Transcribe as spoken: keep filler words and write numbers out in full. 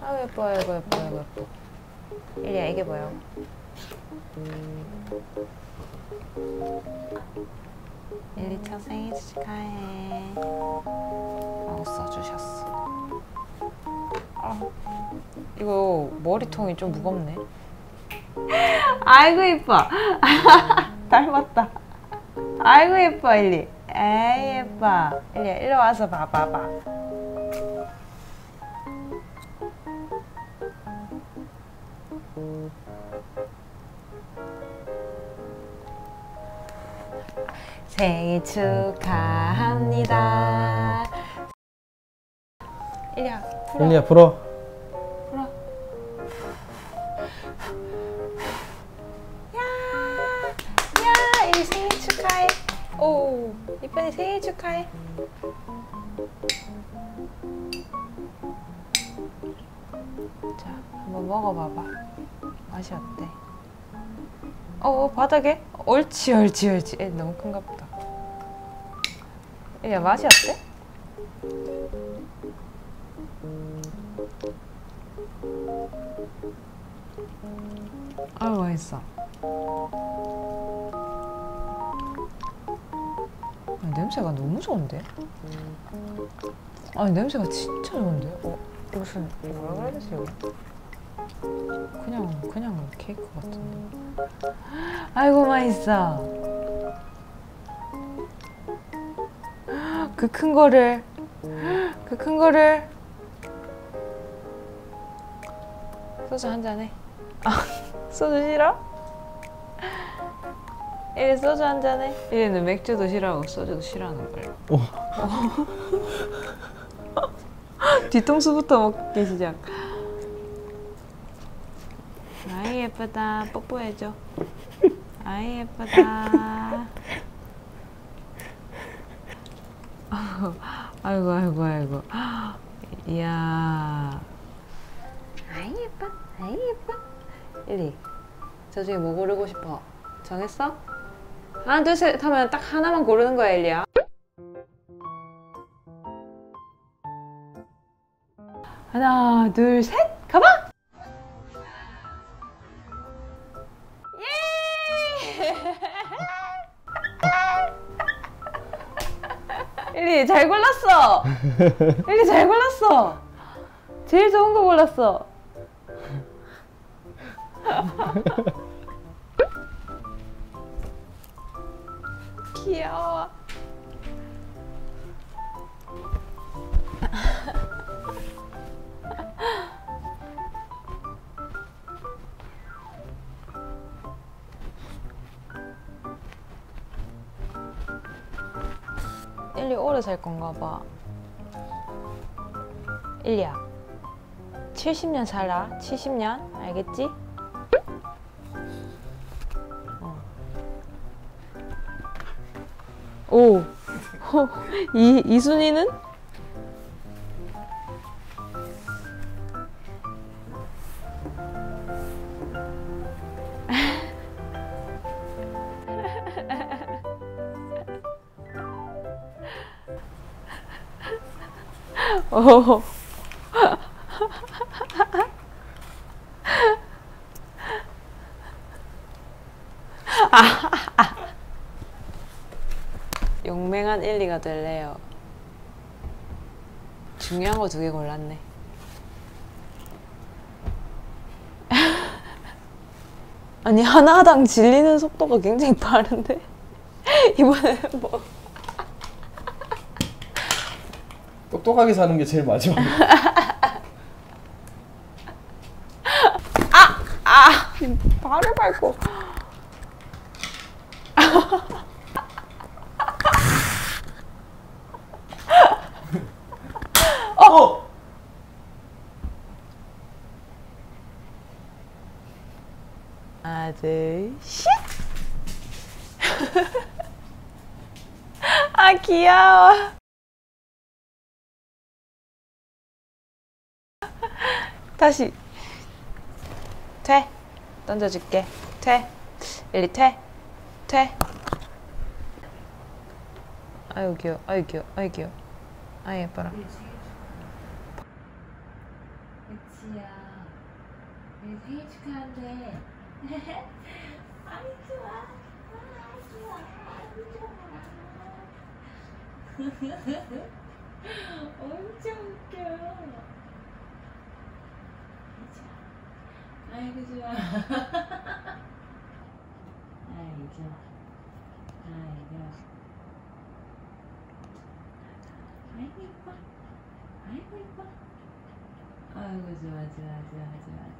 아유 예뻐 아이고 예뻐 아이고 예뻐. 일리야 이게 뭐야? 일리 첫 생일 축하해. 어 써주셨어. 아, 이거 머리통이 좀 무겁네. 아이고 예뻐. 닮았다. 아이고 예뻐 일리. 에이 예뻐. 일리야 일로 와서 봐봐봐. 생일 축하합니다. 일리야 불어. 일리야 불어. 불어. 야, 야, 일리 생일 축하해. 오, 이쁜이 생일 축하해. 자, 한번 먹어봐봐. 맛이 어때? 어, 바닥에? 옳지, 옳지, 옳지. 애 너무 큰가 보다. 야, 맛이 어때? 아유, 맛있어. 아, 냄새가 너무 좋은데? 아니, 냄새가 진짜 좋은데? 어, 무슨, 뭐라 그래야 되지, 여기? 그냥, 그냥 케이크 같은데. 아이고, 맛있어. 그 큰 거를, 그 큰 거를. 소주 한 잔 해. 아, 소주 싫어? 이리 소주 한 잔 해. 이리는 맥주도 싫어하고 소주도 싫어하는 걸. 오. 뒤통수부터 먹기 시작. 아이 예쁘다. 뽀뽀해줘. 아이 예쁘다. 아이고 아이고 아이고. 이야. 아이 예뻐. 아이 예뻐. 일리. 저 중에 뭐 고르고 싶어? 정했어? 하나 둘 셋 하면 딱 하나만 고르는 거야 일리야. 하나 둘 셋 가봐. 예! 일리 잘 골랐어. 일리 잘 골랐어. 제일 좋은 거 골랐어. 귀여워. 일리 오래 살 건가 봐. 일리야 칠십 년 살아. 칠십 년 알겠지? 어. 오. 이, 이순이는? 오. 용맹한 일리가 될래요. 중요한 거 두 개 골랐네. 아니 하나당 질리는 속도가 굉장히 빠른데 이번에는 뭐 똑똑하게 사는 게 제일 마지막이야. 아! 아! 발을 밟고 어! 하나 둘 셋! 아 귀여워. 다시 퇴 던져줄게. 퇴 일리 퇴 퇴. 아유 귀여워. 아유 귀여워. 아유 귀여워. 아유 예뻐라. 지야, 우리 생일 축하한대. 아이 좋아, 아이 좋아, 아이 좋아. 엄청 웃겨. 아이고 좋아. 아이고 좋아. 아이고. 아이고 이뻐. 아이고 이뻐. 아이고 좋아 좋아 좋아 좋아.